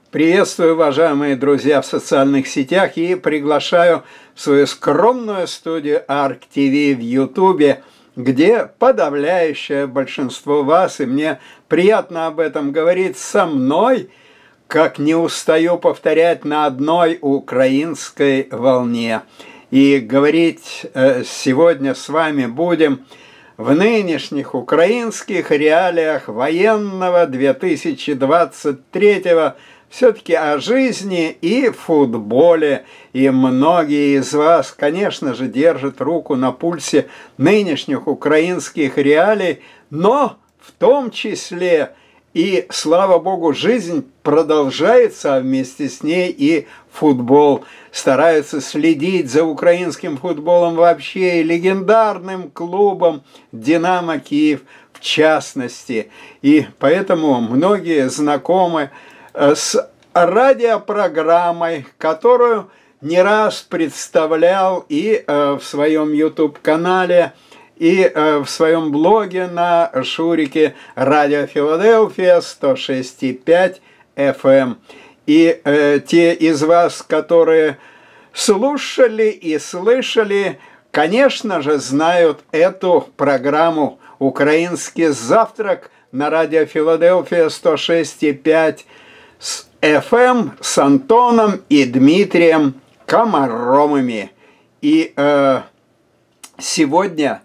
Приветствую, уважаемые друзья, в социальных сетях и приглашаю в свою скромную студию ArkTV в Ютубе, где подавляющее большинство вас, и мне приятно об этом говорить, со мной, как не устаю повторять, на одной украинской волне. И говорить сегодня с вами будем в нынешних украинских реалиях военного 2023 все-таки о жизни и футболе. И многие из вас, конечно же, держат руку на пульсе нынешних украинских реалий, но в том числе и, слава богу, жизнь продолжается, а вместе с ней и футбол. Стараются следить за украинским футболом вообще и легендарным клубом «Динамо Киев» в частности. И поэтому многие знакомы с радиопрограммой, которую не раз представлял и в своем YouTube-канале, и в своем блоге на Шурике «Радио Филадельфия» 106,5 FM. И те из вас, которые слушали и слышали, конечно же, знают эту программу «Украинский завтрак» на радио Филадельфия 106,5 с FM с Антоном и Дмитрием Комаровыми. И сегодня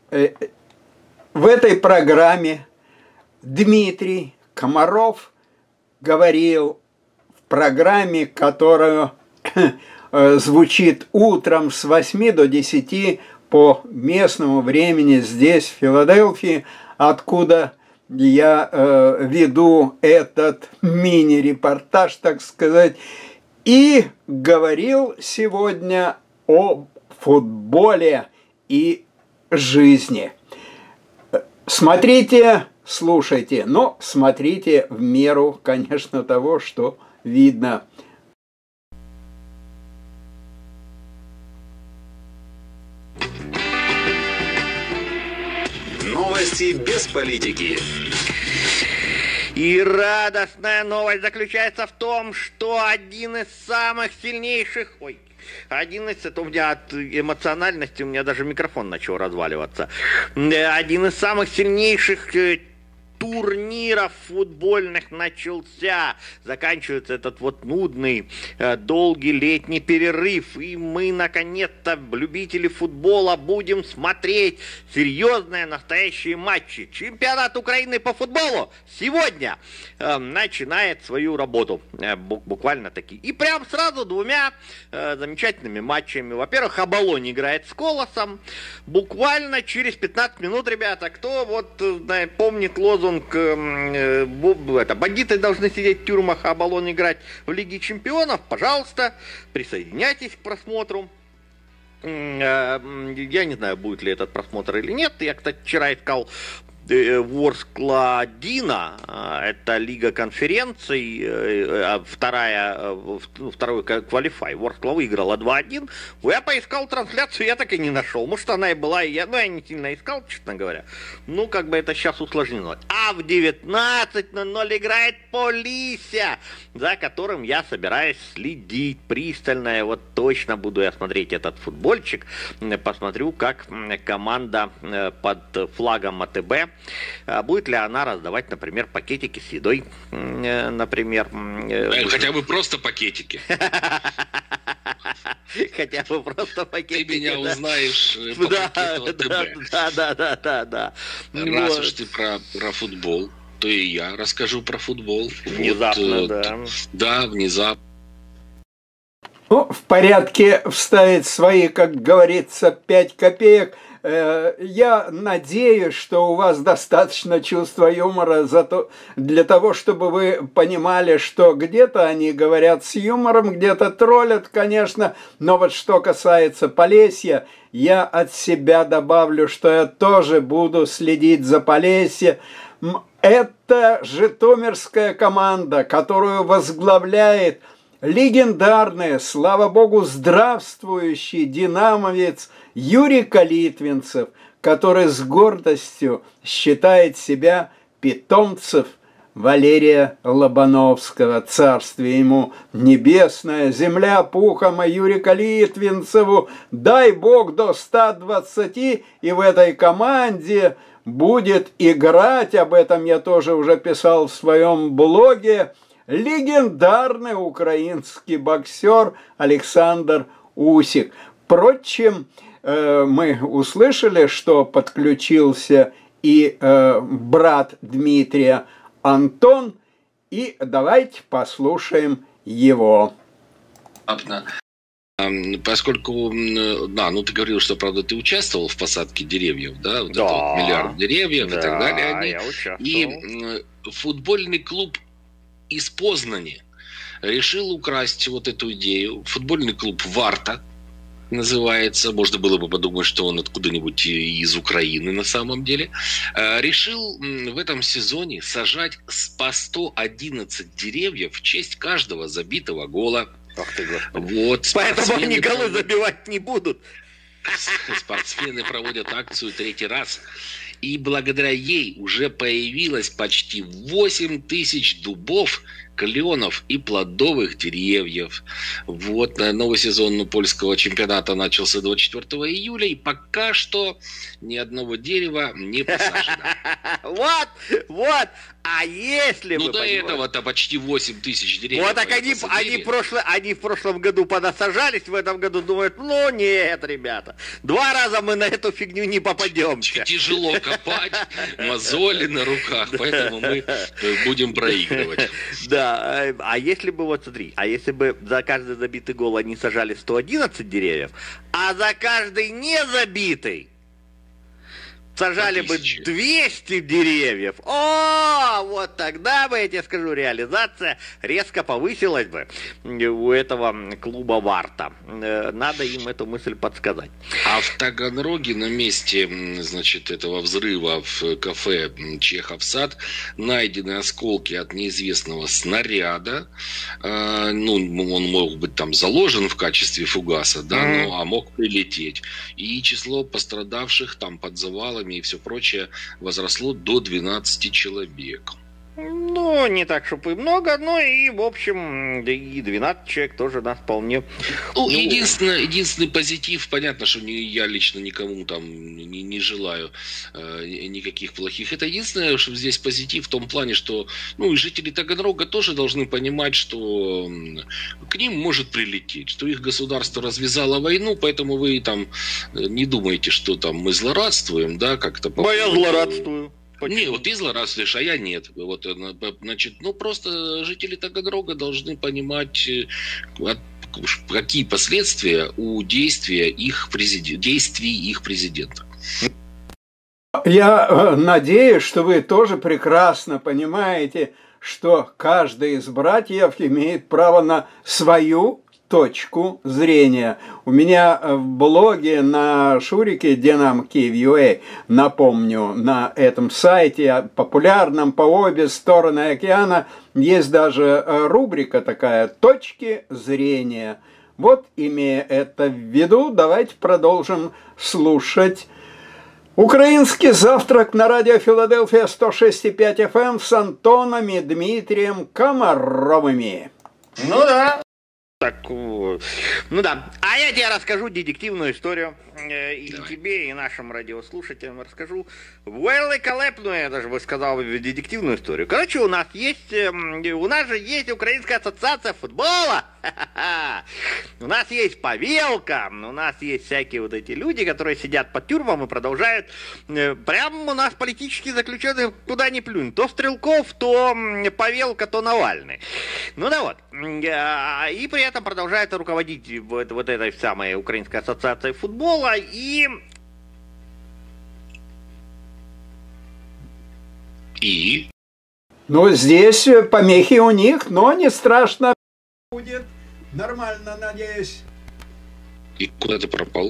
в этой программе Дмитрий Комаров говорил в программе, которая звучит утром с 8 до 10 по местному времени здесь, в Филадельфии, откуда я веду этот мини-репортаж, так сказать, и говорил сегодня о футболе и жизни. Смотрите, слушайте, но смотрите в меру, конечно, того, что видно. Новости без политики. И радостная новость заключается в том, что один из самых сильнейших... это у меня от эмоциональности, у меня даже микрофон начал разваливаться. Один из самых сильнейших турниров футбольных начался. Заканчивается этот вот нудный, долгий летний перерыв. И мы, наконец-то, любители футбола, будем смотреть серьезные, настоящие матчи. Чемпионат Украины по футболу сегодня начинает свою работу. Буквально таки. И прям сразу двумя замечательными матчами. Во-первых, Оболонь играет с Колосом. Буквально через 15 минут, ребята, кто вот помнит лозунг бандиты должны сидеть в тюрьмах, а Оболонь играть в Лиге Чемпионов, пожалуйста, присоединяйтесь к просмотру. Я не знаю, будет ли этот просмотр или нет. Я, кстати, вчера искал Ворскла Дина, это Лига конференций, второй квалифай. Ворскла выиграла 2-1. Я поискал трансляцию, я так и не нашел. Может, она и была, я не сильно искал, честно говоря. Ну, как бы это сейчас усложнилось. А в 19:00 играет Полісся, за которым я собираюсь следить пристально. Вот точно буду я смотреть этот футбольчик. Посмотрю, как команда под флагом АТБ, будет ли она раздавать, например, пакетики с едой, например. Хотя бы просто пакетики. Хотя бы просто пакетики. Ты меня узнаешь по пакету АТБ. Да. Раз уж ты про футбол, то и я расскажу про футбол. Внезапно, да. Да, внезапно. Ну, в порядке вставить свои, как говорится, 5 копеек. Я надеюсь, что у вас достаточно чувства юмора для того, чтобы вы понимали, что где-то они говорят с юмором, где-то троллят, конечно, но вот что касается Полесья, я от себя добавлю, что я тоже буду следить за Полесьем. Это житомирская команда, которую возглавляет легендарный, слава богу, здравствующий динамовец Юрий Калитвинцев, который с гордостью считает себя питомцем Валерия Лобановского, царствие ему небесное, земля пухом, а Юрика Литвинцеву, дай бог до 120, и в этой команде будет играть, об этом я тоже уже писал в своем блоге, легендарный украинский боксер Александр Усик. Впрочем, мы услышали, что подключился и брат Дмитрия Антон, и давайте послушаем его. Поскольку, да, ну ты говорил, что, правда, ты участвовал в посадке деревьев, да, вот да, это вот миллиард деревьев, да, и так далее. Я участвовал. И футбольный клуб из Познани решил украсть вот эту идею. Футбольный клуб «Варта» называется, можно было бы подумать, что он откуда-нибудь из Украины на самом деле, решил в этом сезоне сажать по 111 деревьев в честь каждого забитого гола. Ах ты, Господи. Вот, Поэтому они голы забивать не будут. Спортсмены проводят акцию 3-й раз. И благодаря ей уже появилось почти 8 тысяч дубов, кленов и плодовых деревьев. Вот, новый сезон польского чемпионата начался 24 июля, и пока что ни одного дерева не посажено. Вот. А если ну, вы до этого-то почти 8 тысяч деревьев. Вот так они в прошлом году понасажались, в этом году думают, ну нет, ребята, 2 раза мы на эту фигню не попадемся. Тяжело копать, мозоли на руках, поэтому мы будем проигрывать. Да, а если бы, вот смотри, а если бы за каждый забитый гол они сажали 111 деревьев, а за каждый не забитый сажали бы 200 деревьев. О, вот тогда бы, я тебе скажу, реализация резко повысилась бы у этого клуба «Варта». Надо им эту мысль подсказать. А в Таганроге на месте, значит, этого взрыва в кафе «Чехов сад» найдены осколки от неизвестного снаряда. Ну, он мог быть там заложен в качестве фугаса, да, а мог прилететь. И число пострадавших там под завалами и все прочее возросло до 12 человек. Ну, не так, чтобы и много, но и, в общем, и 12 человек тоже нас вполне... Ну, единственный позитив, понятно, что я лично никому там не желаю никаких плохих. Это единственное, что здесь позитив в том плане, что и жители Таганрога тоже должны понимать, что к ним может прилететь, что их государство развязало войну, поэтому вы там не думаете, что там мы злорадствуем, да, как-то... Но я злорадствую. Почему? Не, вот ты злорадствуешь, а я нет. Вот, значит, просто жители Таганрога должны понимать, какие последствия у действий их президента. Я надеюсь, что вы тоже прекрасно понимаете, что каждый из братьев имеет право на свою точку зрения. У меня в блоге на Шурике Динамо Киев.ua, напомню, на этом сайте, популярном по обе стороны океана, есть даже рубрика такая «Точки зрения». Вот, имея это в виду, давайте продолжим слушать «Украинский завтрак» на радио Филадельфия 106,5 FM с Антоном и Дмитрием Комаровыми. Ну да. Так, ну да. А я тебе расскажу детективную историю. И тебе, и нашим радиослушателям расскажу великолепную, я даже бы сказал, детективную историю. Короче, у нас же есть Украинская ассоциация футбола. У нас есть Павелка, у нас есть всякие вот эти люди, которые сидят по тюрьмам и продолжают. Прям у нас политические заключенные куда ни плюнь. То Стрелков, то Павелка, то Навальный. Ну да вот. И при этом продолжает руководить вот этой самой Украинской ассоциацией футбола. И Ну, здесь помехи у них, но не страшно. Будет нормально, надеюсь. И куда ты пропал?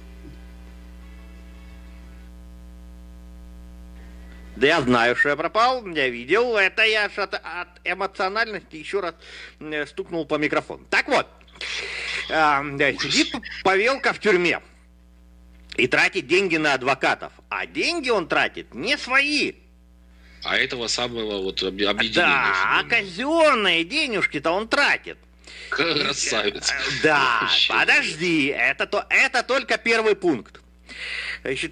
Да я знаю, что я пропал, я видел. Это я от эмоциональности еще раз стукнул по микрофону. Так вот, сидит Павелка в тюрьме и тратит деньги на адвокатов. А деньги он тратит не свои, А этого самого вот объединения. Да, а казенные денежки-то он тратит. Красавец. Да, Вообще. подожди, это только первый пункт. Значит,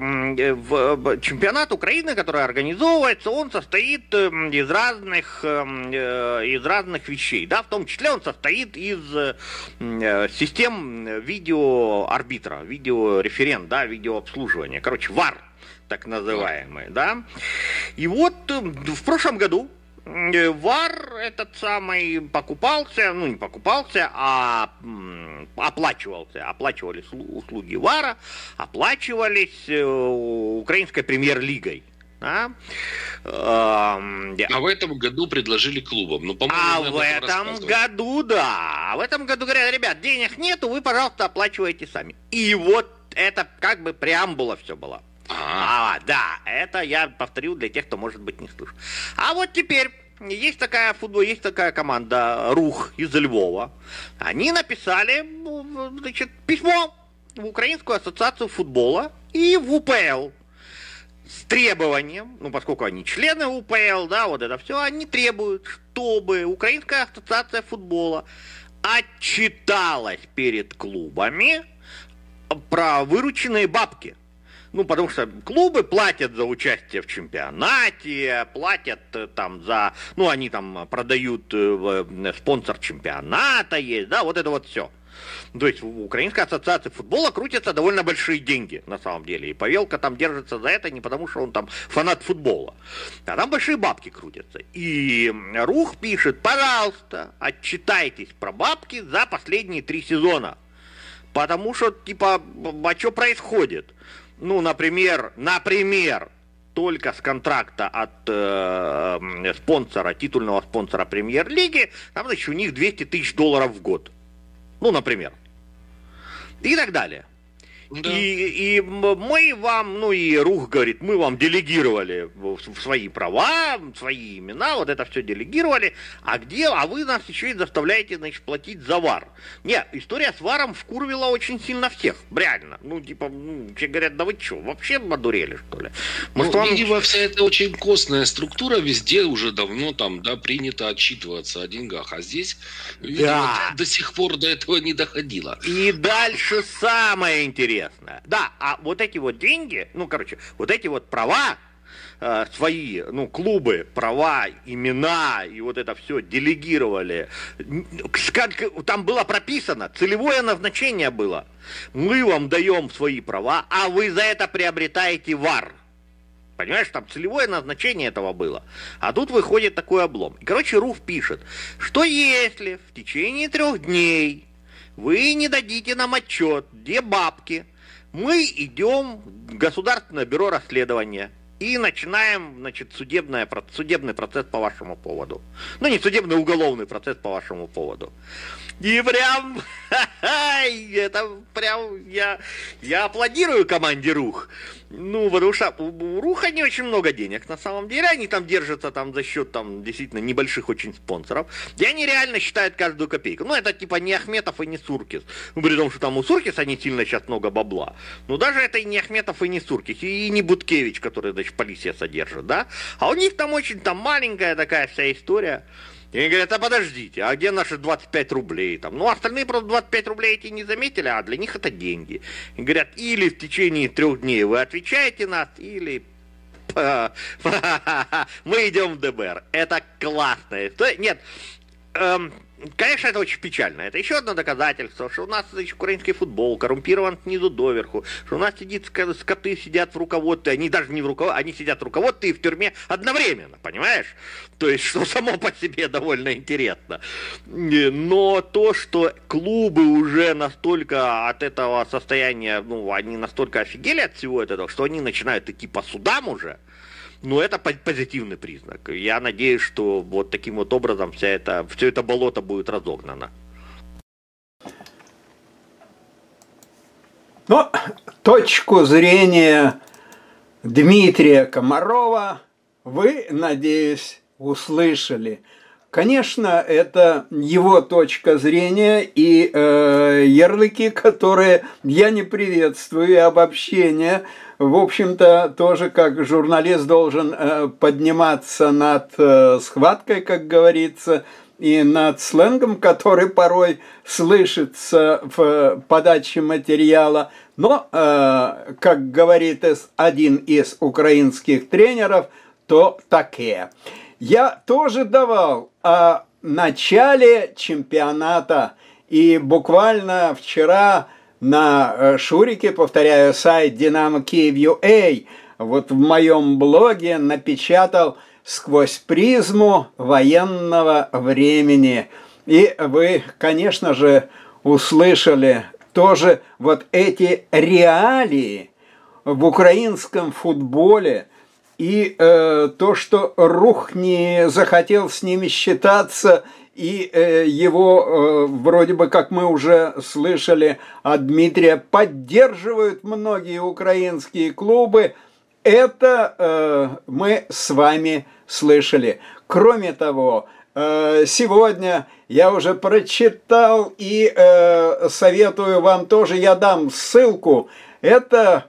чемпионат Украины, который организовывается, он состоит из разных вещей, да, в том числе он состоит из систем видеоарбитра, видеореферент, да, видеообслуживания, короче, ВАР, так называемый, да. И вот в прошлом году ВАР этот самый покупался, ну не покупался, а оплачивались услуги ВАРа, оплачивались украинской премьер-лигой. Да? А в этом году предложили клубам. Ну, в этом году, да. А в этом году говорят, ребят, денег нету, вы, пожалуйста, оплачиваете сами. И вот это как бы преамбула все была. Да, это я повторю для тех, кто, может быть, не слышал. А вот теперь есть такая команда РУХ из Львова. Они написали, значит, письмо в Украинскую ассоциацию футбола и в УПЛ с требованием, ну, поскольку они члены УПЛ, да, вот это все, они требуют, чтобы Украинская ассоциация футбола отчиталась перед клубами про вырученные бабки. Ну, потому что клубы платят за участие в чемпионате, платят там за... Ну, они там продают спонсор чемпионата есть, да, вот это вот все. То есть в Украинской ассоциации футбола крутятся довольно большие деньги, на самом деле. И Павелка там держится за это не потому, что он там фанат футбола, а там большие бабки крутятся. И РУХ пишет, пожалуйста, отчитайтесь про бабки за последние 3 сезона. Потому что, типа, а что происходит? Ну, например, только с контракта от спонсора, титульного спонсора премьер-лиги, там, значит, у них $200 000 в год. Ну, например. И так далее. Да. И мы вам, ну и РУХ говорит, мы вам делегировали свои права, свои имена, вот это все делегировали, а вы нас еще и заставляете, значит, платить за ВАР. Нет, история с ВАРом вкурвила очень сильно всех, реально. Ну, типа, все говорят, да вы что, вообще одурели, что ли? Может, видимо, вся эта очень костная структура везде уже давно там, да, принято отчитываться о деньгах, а здесь, видимо, до сих пор до этого не доходило. И дальше самое интересное. Да, а вот эти вот деньги, ну, короче, вот эти вот права свои, ну, клубы, права, имена и вот это все делегировали. Там было прописано, целевое назначение было. Мы вам даем свои права, а вы за это приобретаете ВАР. Понимаешь, там целевое назначение этого было. А тут выходит такой облом. И, короче, РУФ пишет, что если в течение 3 дней вы не дадите нам отчет, где бабки, мы идем в Государственное бюро расследования и начинаем, значит, судебный процесс по вашему поводу. Ну, не судебный, уголовный процесс по вашему поводу. И прям, это прям, я аплодирую команде РУХ. Ну, потому что у РУХа не очень много денег, на самом деле. Они там держатся там за счет, там, действительно, небольших очень спонсоров. И они реально считают каждую копейку. Ну, это типа не Ахметов и не Суркис. Ну, при том, что там у Суркиса не сильно сейчас много бабла. Но даже это и не Ахметов, и не Суркис, и не Буткевич, который, значит, полиция содержит, да. А у них там очень там маленькая такая вся история. И они говорят, а подождите, а где наши 25 рублей? Там? Ну, остальные просто 25 рублей эти не заметили, а для них это деньги. И говорят, или в течение 3 дней вы отвечаете нас, или мы идем в ДБР. Это классная история. Нет, конечно, это очень печально. Это еще одно доказательство, что у нас, значит, украинский футбол коррумпирован снизу доверху, что у нас скоты сидят в руководстве, они даже не в руководстве, они сидят в руководстве и в тюрьме одновременно, понимаешь? То есть, что само по себе довольно интересно. Но то, что клубы уже настолько от этого состояния, ну, они настолько офигели от всего этого, что они начинают идти по судам уже, ну, это позитивный признак. Я надеюсь, что вот таким вот образом все это болото будет разогнано. Ну, точку зрения Дмитрия Комарова вы, надеюсь, услышали. Конечно, это его точка зрения и ярлыки, которые я не приветствую, и обобщения, в общем-то, тоже как журналист должен подниматься над схваткой, как говорится, и над сленгом, который порой слышится в подаче материала. Но, как говорит один из украинских тренеров, то таке. Я тоже давал о начале чемпионата, и буквально вчера на Шурике, повторяю, сайт Динамо Киев.ua, вот в моем блоге напечатал «Сквозь призму военного времени». И вы, конечно же, услышали тоже вот эти реалии в украинском футболе, и то, что Рух не захотел с ними считаться, и его, вроде бы, как мы уже слышали от Дмитрия, поддерживают многие украинские клубы, это мы с вами слышали. Кроме того, сегодня я уже прочитал и советую вам тоже, я дам ссылку, это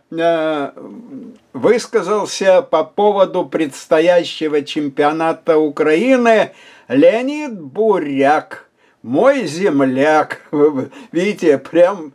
высказался по поводу предстоящего чемпионата Украины Леонид Буряк, мой земляк. Видите, прям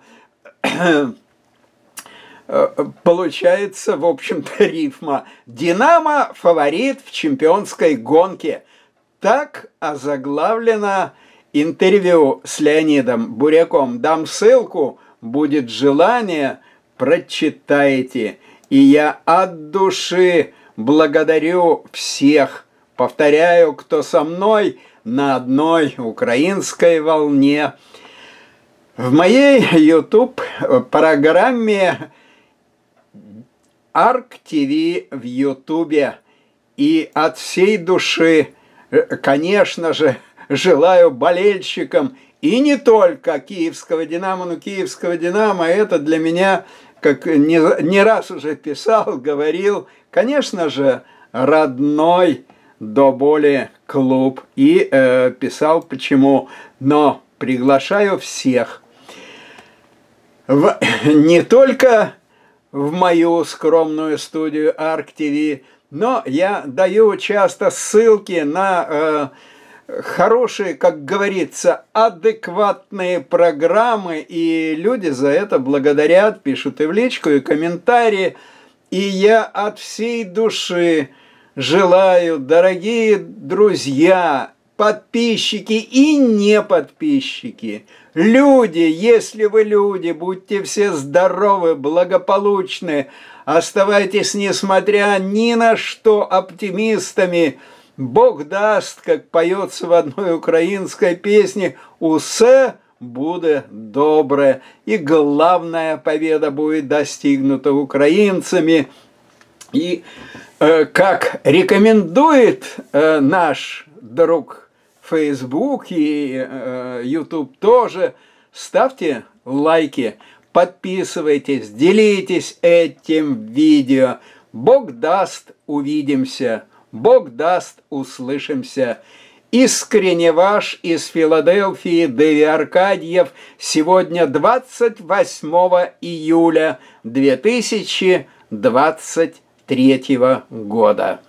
получается, в общем-то, рифма. «Динамо фаворит в чемпионской гонке». Так озаглавлено интервью с Леонидом Буряком. Дам ссылку, будет желание, прочитайте. И я от души благодарю всех, повторяю, кто со мной на одной украинской волне. В моей YouTube-программе Арк ТВ в Ютубе. И от всей души, конечно же, желаю болельщикам, и не только киевского «Динамо», но киевского «Динамо» это для меня, как не раз уже писал, говорил, конечно же, родной до боли клуб. И писал почему. Но приглашаю всех не только в мою скромную студию Арк ТВ, но я даю часто ссылки на хорошие, как говорится, адекватные программы, и люди за это благодарят, пишут и в личку, и комментарии. И я от всей души желаю, дорогие друзья, подписчики и не подписчики, люди, если вы люди, будьте все здоровы, благополучны, оставайтесь, несмотря ни на что, оптимистами. Бог даст, как поется в одной украинской песне, «Усе буде добре», и главная победа будет достигнута украинцами. И как рекомендует наш друг Facebook и YouTube тоже, ставьте лайки, подписывайтесь, делитесь этим видео. Бог даст, увидимся. Бог даст, услышимся. Искренне ваш из Филадельфии Дэви Аркадьев. Сегодня 28 июля 2023 года.